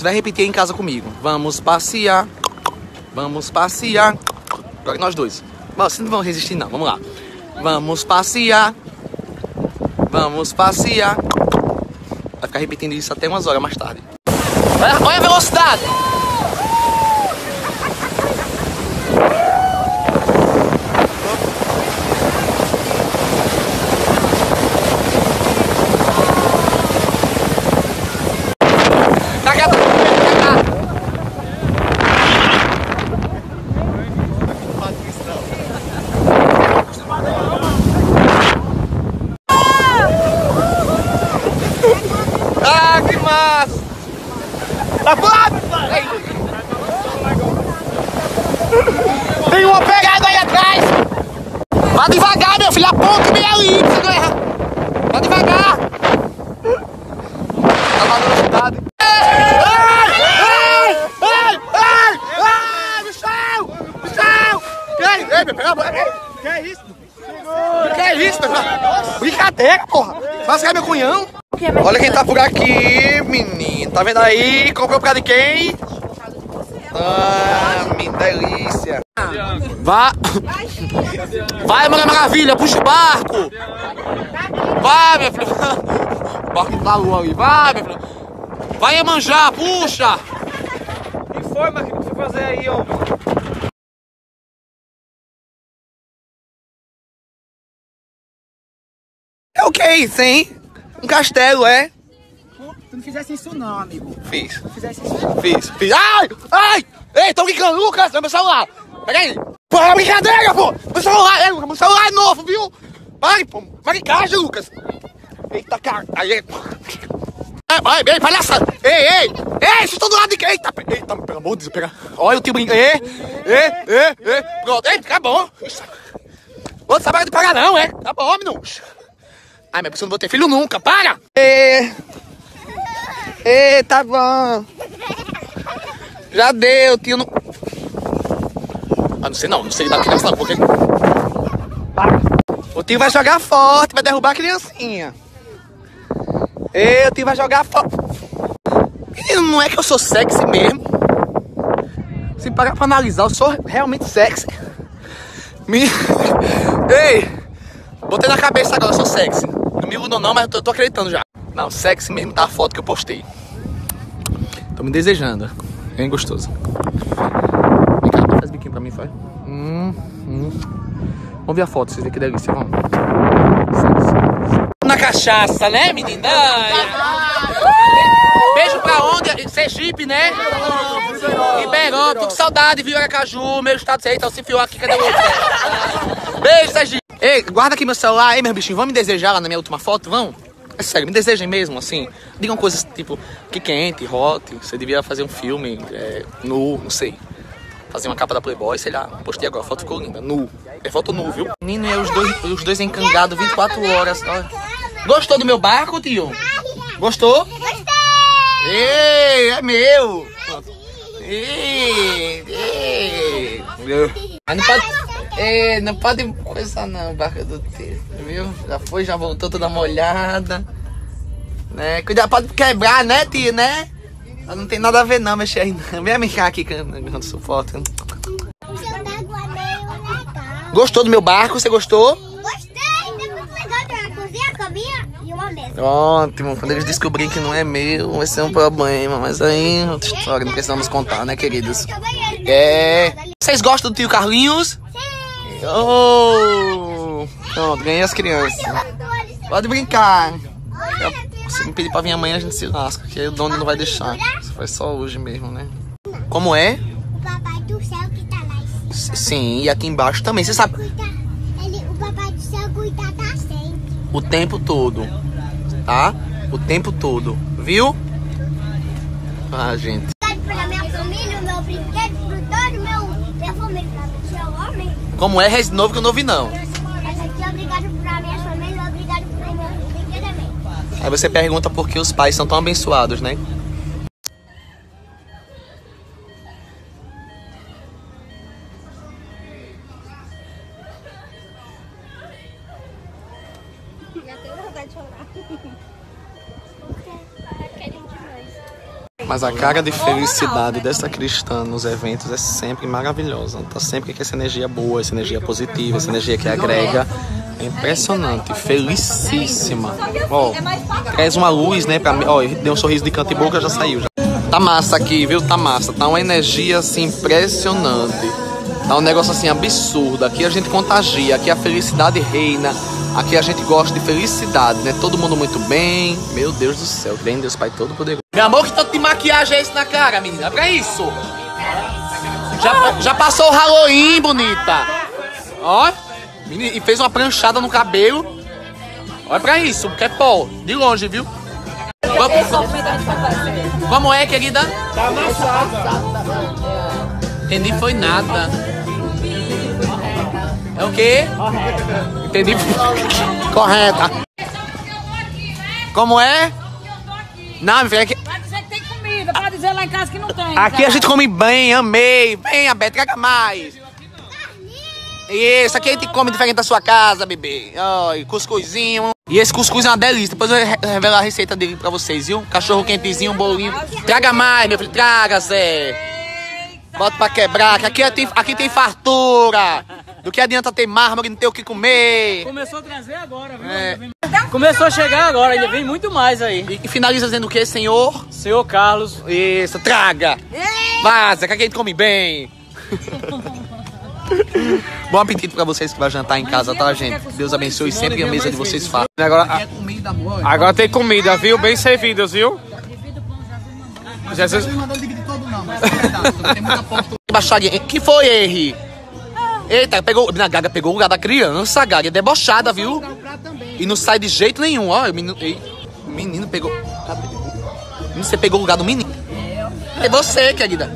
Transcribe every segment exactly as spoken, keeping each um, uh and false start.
vai repetir aí em casa comigo. Vamos passear. Vamos passear. Agora nós dois. Bom, vocês não vão resistir não, vamos lá. Vamos passear. Vamos passear. Vai ficar repetindo isso até umas horas mais tarde. Olha, olha a velocidade. Ah, que massa! Tá voado! Tem uma pegada aí atrás! Vá devagar, meu filho! Aponta bem ali! Você não erra! Vá devagar! Tá na velocidade! Ai! Ai! Ai! Ai! Ai! No chão! No chão! Ei! Ei, meu, pega a bola! Que é isso? Que é isso, meu filho? Brincadeira, porra! Faz que é meu cunhão! Olha quem tá por aqui, menino. Tá vendo aí? Comprou por causa de quem? Ah, minha delícia. Vai. Vai, Mulher Maravilha, puxa o barco. Vai, minha filha. O barco tá lua ali. Vai, minha filha. Vai, Iemanjá, puxa. Que foi, mas o que você fazer aí, ó? É o que é isso, hein? Um castelo, é? Tu não fizesse isso não, amigo. Fiz. Tu fizesse isso não. Fiz, fiz. Ai! Ai! Ei, tô brincando, Lucas! É meu celular! Pega aí! Pô, é brincadeira, pô! Meu celular, é, meu celular é novo, viu? Pare, pô! Maricagem, Lucas! Eita, cara! Aí, vai, vai, bem, palhaçada! Ei, ei! Ei, vocês estão do lado de quem? Eita, eita, pelo amor de Deus, pega! Olha o tio brincando! Ei, ei, ei, ei! Pronto, ei, tá bom! Outro sabe de pagar não, é? Tá bom, menino! Ai, mas eu não vou ter filho nunca, para! Ei, ei, tá bom. Já deu, tio não... Ah, não sei não, não sei da criança não, porque... Para. O tio vai jogar forte, vai derrubar a criancinha. Ei, o tio vai jogar forte. Menino, não é que eu sou sexy mesmo. Se parar pra analisar, eu sou realmente sexy. Me... Ei, botei na cabeça agora, eu sou sexy. Não me iludam não, mas eu tô, tô acreditando já. Não, sexy mesmo tá a foto que eu postei. Tô me desejando. Bem gostoso. Vem cá, faz biquinho pra mim, faz. Hum, hum. Vamos ver a foto, vocês verem que delícia, vamos. Sexy. Na cachaça, né, menina? Beijo pra onde? Sergipe, né? Ribeirão, tô com saudade, viu, Aracaju, meu estado, sei, então se enfiou aqui, cadê o outro? Beijo, Sergipe. Ei, guarda aqui meu celular. Ei, meu bichinho, vão me desejar lá na minha última foto? Vão? É sério, me desejem mesmo, assim. Digam coisas tipo, que quente, hot. Você devia fazer um filme é, nu, não sei. Fazer uma capa da Playboy, sei lá. Postei agora, a foto ficou linda, nu. É foto nu, viu? Menino, e os dois, os dois encangados vinte e quatro horas. Olha. Gostou do meu barco, tio? Gostou? Gostei! Ei, é meu! Ei, ei. Mas não pode... É, não pode coisa não, barca do tio, viu? Já foi, já voltou toda molhada, né? Cuidado, pode quebrar, né, tio, né? Não tem nada a ver não, mexer aí não. Vem brincar aqui cantando suporte. Gostou do meu barco? Você gostou? Gostei! Depois legal pra cozinha, a caminha e uma mesa. Ótimo, quando eles descobrirem que não é meu, vai ser um problema. Mas aí, outra história, não precisamos contar, né, queridos? É... Vocês gostam do tio Carlinhos? Oh, pronto, ganhei as crianças. Pode brincar. Se me pedir pra vir amanhã, a gente se lasca, que aí o dono não vai deixar. Isso foi só hoje mesmo, né? Como é? O papai do céu que tá lá. Sim, e aqui embaixo também, você sabe. Ele, o papai do céu cuida da gente. O tempo todo, tá? O tempo todo, viu? Ah, gente. Pra minha família, o meu brinquedo, pro todo meu, minha família, pra seu homem. Como é, Rez Novo que eu não ouvi não. Mas aqui, obrigado pra minha família, obrigado pro meu brinquedo também. Aí você pergunta por que os pais são tão abençoados, né? Mas a cara de felicidade dessa cristã nos eventos é sempre maravilhosa. Tá sempre com essa energia boa, essa energia positiva, essa energia que agrega. É impressionante, felicíssima. Ó, traz uma luz, né, pra mim. Ó, deu um sorriso de canto e boca, já saiu. Já. Tá massa aqui, viu? Tá massa. Tá uma energia, assim, impressionante. Tá um negócio, assim, absurdo. Aqui a gente contagia, aqui a felicidade reina. Aqui a gente gosta de felicidade, né? Todo mundo muito bem. Meu Deus do céu, vem Deus Pai Todo-Poderoso. Meu amor, que tanto de maquiagem é esse na cara, menina? Pra isso. Já, já passou o Halloween, bonita. Ó. E fez uma pranchada no cabelo. Olha pra isso, que é pó. De longe, viu? Como, como é, querida? Tá amassada. Entendi, foi nada. É o quê? Entendi. Correta. Como é? Não, minha filha, aqui... Vai dizer que tem comida, pode dizer lá em casa que não tem. Aqui a gente come bem, amei. Venha, Beto, traga mais. Isso, aqui a gente come diferente da sua casa, bebê. Ai, cuscuzinho. E esse cuscuz é uma delícia. Depois eu revelo a receita dele pra vocês, viu? Cachorro quentezinho, um bolinho. Traga mais, meu filho. Traga, Zé. Bota pra quebrar, que aqui tem, aqui tem fartura. Do que adianta ter mármore e não ter o que comer. Começou a trazer agora, viu? É. Começou a chegar agora, ainda vem muito mais aí. E, e finaliza dizendo o que, senhor? Senhor Carlos. Isso, traga. Vaza, que aqui a gente come bem. Bom apetite pra vocês que vai jantar em casa, tá, gente? Deus abençoe sempre a mesa de vocês façam. Agora, agora tem comida, viu? Bem servidas, viu? Jesus. Baixaria. Que foi, Henry? Eita, pegou. A Gaga pegou o lugar da criança, a Gaga é debochada, viu? E não sai de jeito nenhum, ó. O menino, ei, o menino pegou. Cadê? Você pegou o lugar do menino. É você, querida.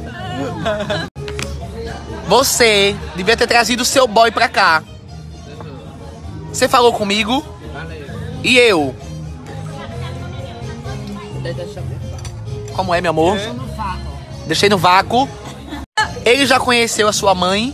Você devia ter trazido o seu boy pra cá. Você falou comigo? E eu? Como é, meu amor? Deixei no vácuo. Ele já conheceu a sua mãe?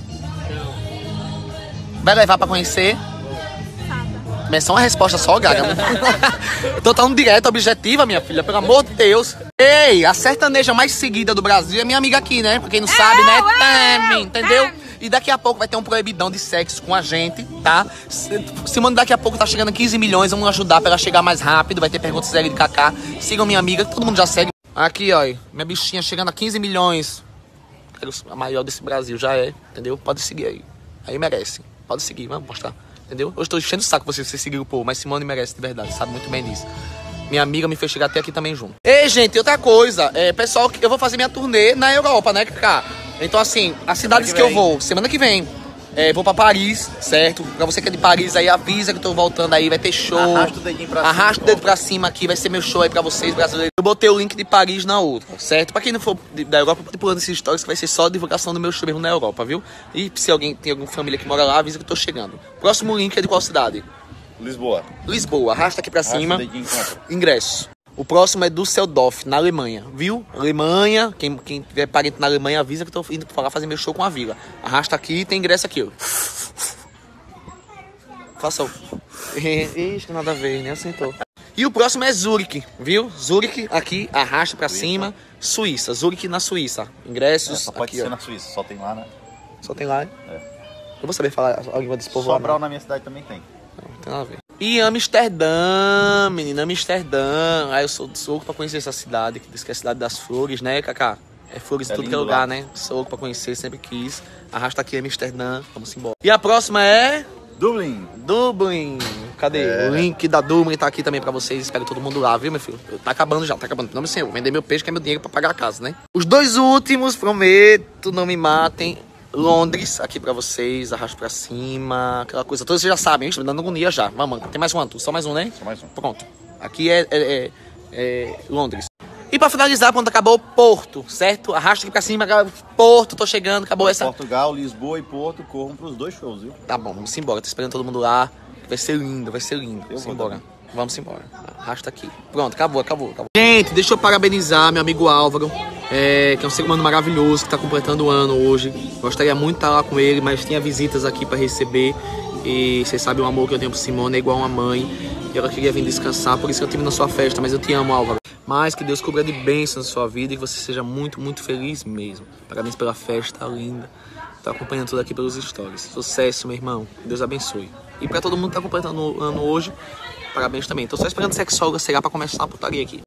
Vai levar pra conhecer? Mas é só uma resposta só, Gaga. Tô tão direto, objetiva, minha filha, pelo amor de Deus. Ei, a sertaneja mais seguida do Brasil é minha amiga aqui, né? Pra quem não sabe, né? Tami, entendeu? E daqui a pouco vai ter um proibidão de sexo com a gente, tá? Simone daqui a pouco tá chegando a quinze milhões, vamos ajudar pra ela chegar mais rápido. Vai ter perguntas sérias de Kaká. Sigam minha amiga, todo mundo já segue. Aqui, ó, minha bichinha chegando a quinze milhões. A maior desse Brasil já é, entendeu? Pode seguir aí. Aí merece. Pode seguir, vamos mostrar. Entendeu? Hoje tô enchendo o saco vocês, vocês seguirem o povo, mas Simone merece de verdade, sabe muito bem disso. Minha amiga me fez chegar até aqui também junto. Ei, gente, outra coisa. É, pessoal, eu vou fazer minha turnê na Europa, né, Kaká? Então, assim, as cidades que, que eu vou, semana que vem, é, vou pra Paris, certo? Pra você que é de Paris aí, avisa que eu tô voltando aí, vai ter show. Arrasta o dedinho pra cima. Arrasta o dedo pra cima aqui, vai ser meu show aí pra vocês, brasileiros. Eu botei o link de Paris na outra, certo? Pra quem não for da Europa, pode pulando esses stories que vai ser só divulgação do meu show mesmo na Europa, viu? E se alguém tem alguma família que mora lá, avisa que eu tô chegando. Próximo link é de qual cidade? Lisboa. Lisboa, arrasta aqui pra Arrasta cima. o dedinho, compra. Ingresso. O próximo é Düsseldorf, na Alemanha, viu? Alemanha, quem, quem tiver parente na Alemanha avisa que eu tô indo pra lá fazer meu show com a Vila. Arrasta aqui e tem ingresso aqui, ó. Faça o... Ixi, nada a ver, nem assentou. E o próximo é Zurique, viu? Zurique, aqui, arrasta pra Suíça. cima. Suíça, Zurique na Suíça. Ingressos É, só pode aqui, ser ó. na Suíça, só tem lá, né? Só tem lá, hein? É. Eu vou saber falar a língua desse povo lá, Sobral não. na minha cidade também tem. Não, não tem nada a ver. E Amsterdã, menina, Amsterdã. Ah, eu sou louco pra conhecer essa cidade, que diz que é a cidade das flores, né, Kaká? É flores em É tudo que é lindo lugar, lá. né? Sou louco pra conhecer, sempre quis. Arrasta aqui Amsterdã, vamos embora. E a próxima é... Dublin. Dublin. Cadê? É. O link da Dublin tá aqui também pra vocês. Espero todo mundo lá, viu, meu filho? Tá acabando já, tá acabando. Não, meu senhor, vender meu peixe que é meu dinheiro pra pagar a casa, né? Os dois últimos, prometo, não me matem. Londres, aqui pra vocês, arrasto pra cima, aquela coisa toda, vocês já sabem, estou me dando agonia já. Vamos, tem mais quanto? Só mais um, né? Só mais um. Pronto. Aqui é, é, é, é Londres. E pra finalizar, quando acabou, Porto, certo? Arrasta aqui pra cima, Porto, tô chegando, acabou essa... Portugal, Lisboa e Porto corram pros dois shows, viu? Tá bom, vamos embora, tô esperando todo mundo lá. Vai ser lindo, vai ser lindo. Vamos vou embora. Vamos embora. Arrasta aqui. Pronto, acabou, acabou, acabou. Gente, deixa eu parabenizar meu amigo Álvaro, é, que é um ser humano maravilhoso, que tá completando o ano hoje. Gostaria muito de estar lá com ele, mas tinha visitas aqui pra receber. E vocês sabem o amor que eu tenho por Simone, é igual uma mãe. E ela queria vir descansar, por isso que eu tive na sua festa, mas eu te amo, Álvaro. Mas que Deus cubra de bênçãos na sua vida e que você seja muito, muito feliz mesmo. Parabéns pela festa, tá linda. Tô acompanhando tudo aqui pelos stories. Sucesso, meu irmão. Deus abençoe. E pra todo mundo que tá completando o ano hoje, parabéns também. Tô só esperando a sexóloga chegar pra começar a putaria aqui.